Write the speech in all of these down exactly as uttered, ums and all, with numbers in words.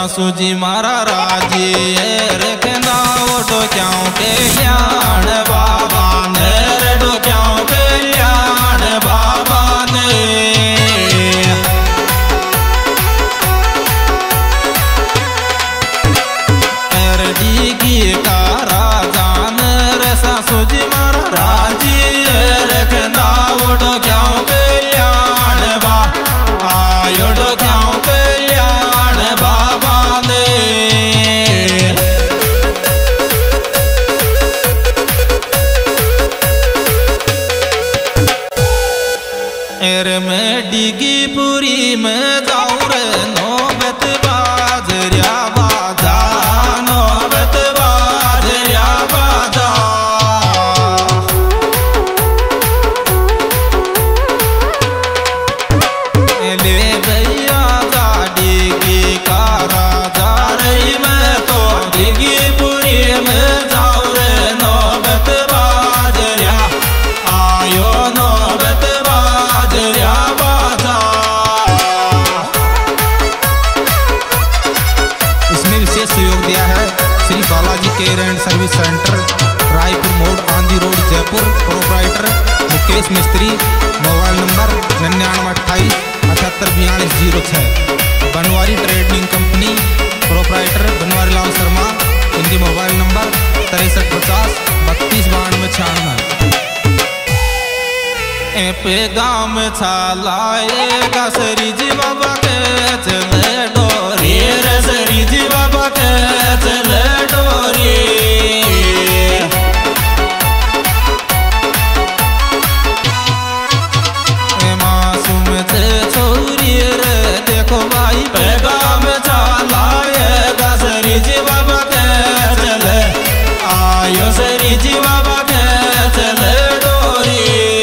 सासू जी मारा राजी रखना वो डोक्याओं के ल्याण बाबा ने रे डोक्याओं के ल्याण बाबा ने की का राजा ने रे सासू जी मारा राजी रखना वो डोक्याओं के ल्याण बा आयो डोक्याओं के ल्याण बाबा ने एर में डिगी पूरी में जाऊं रे नौबत बाजरिया बाजा नौबत बाजरिया बाजा ले भैया जा डिगी का राजा रही मैं तो डिगी पूरी में जाऊं रे नौबत बाजरिया आयो नौबत बाजरिया बाजा। इसमें विशेष सहयोग दिया है Shri Balaji care and service centre, Raipur मोड़, आंधी रोड, जयपुर। प्रोपराइटर मुकेश मिस्त्री। मोबाइल नंबर निन्यानवे अट्ठाईस अठहत्तर बयालीस जीरो छः। Banwari trading company. Proprietor Banwari Lal Sharma. इनके मोबाइल नंबर तिरसठ पचास बत्तीस बानवे छियानवे। पे गाँव में छालाएगा सरी जी बाबा के चले डोरी रे सरी जी बाबा के चले डोरी मासूम से छोरी रे देखो भाई पे गाँव में छालाएगा सरी जी बाबा के चले आयो सरी जी बाबा के चले डोरी।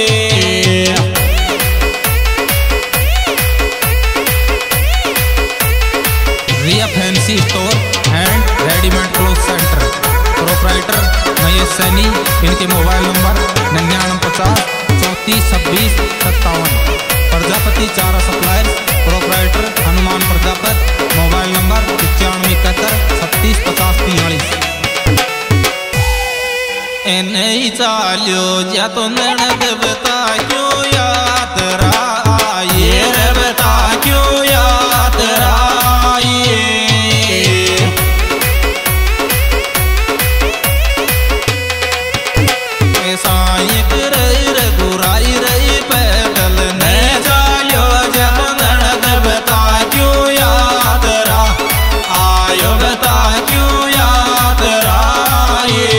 Riya fancy store and readymade cloth centre. Proprietor Mahesh Saini. इनके मोबाइल नंबर निन्यानवे पचास चौंतीस छब्बीस सत्तावन। प्रजापति चारा suppliers. Proprietor Hanuman Prajapat. Mobile number इक्यानवे इकहत्तर छत्तीस पचास तियालीस। नहीं चालो जा तो ननद बता क्यों याद राये रे बता क्यों याद राये साइक रही रे गुराई रही पैदल ने चालो जा तो ननद बता क्यों याद रा आयो बता क्यों याद राये।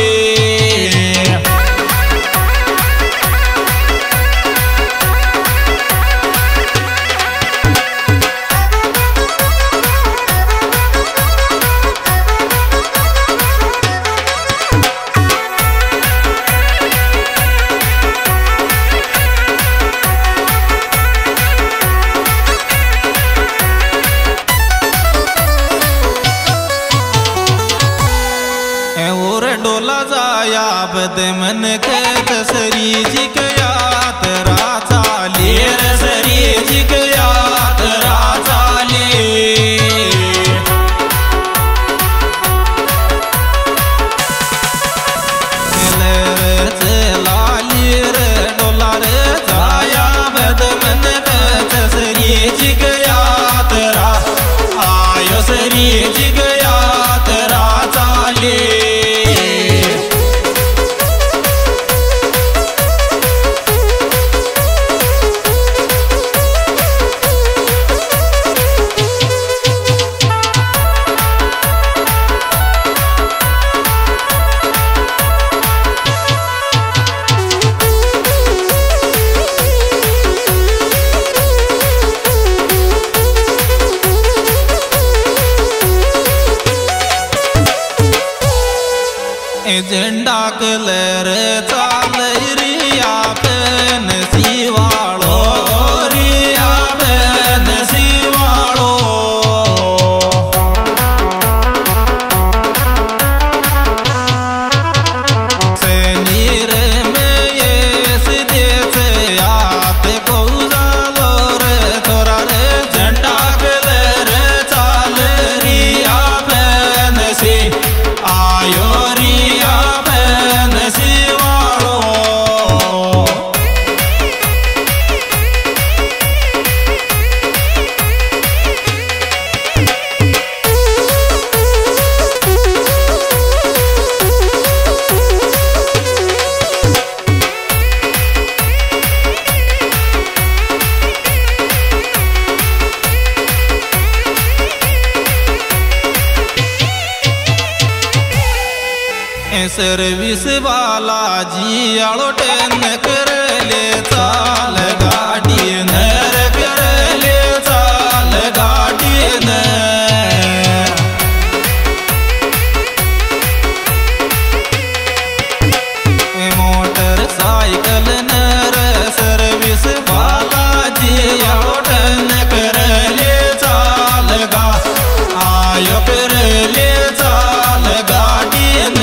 डोला जाया बद मन खेत सरी जी के याद राजा ले रे सरी जी के याद राजा ले लाली रे डोला रे जाया बद मन खेत सरी जी के याद रा आयो सरी जी के याद राजा ले। झंडा कलर चाल रिया पेन सिवाड़ो रिया पेन सिवाड़ो सैनीर में ये सीधे से आते को उजालो रे थोड़ा रे झंडा कलर चाल रिया सर्विस वाला जी आलो टेन कर ले चाल गाड़ी नर कर ले चाल गाड़ी न मोटरसाइकिल नर सर्विस वाला जी आलो टेन कर ले चाल गा आयो कर ले चाल गाड़ी न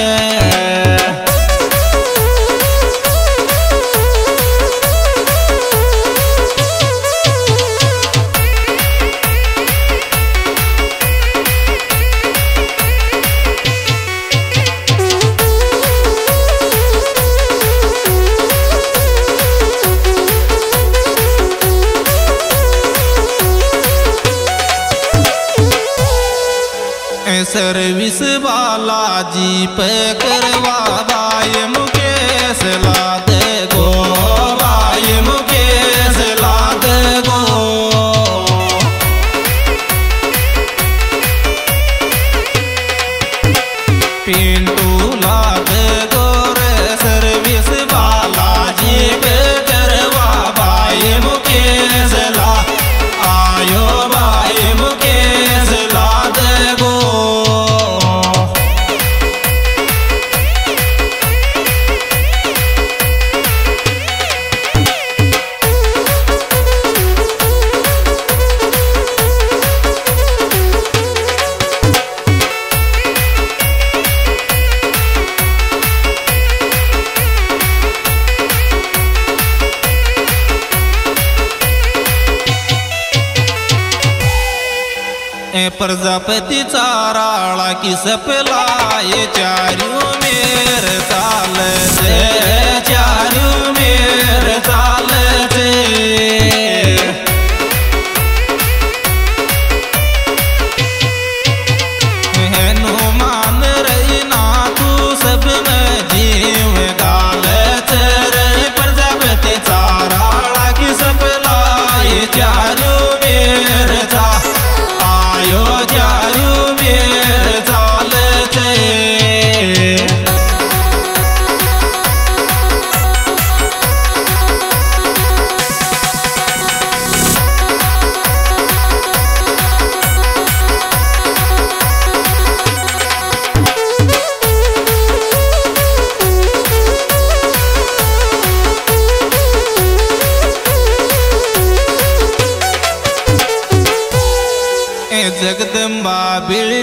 सर्विस वाला जी पे करवा बाय मुकेश ला दे गो बाय मुकेश ला दे गो पिंटू ला दे गो रे सर्विस वाला जी पे करवा बाय मुकेश ला आयो बाय मुकेश ला दे गो प्रजापति चाराला की सपलाए चारू मेर चाल से चारू मेर चाल से हनुमान रही ना तू सब में जीव गाल चरे प्रजापति चाराला की सपलाए चारू मेर चाल आयो चारू मेर चाल चे जगदम्बा बिल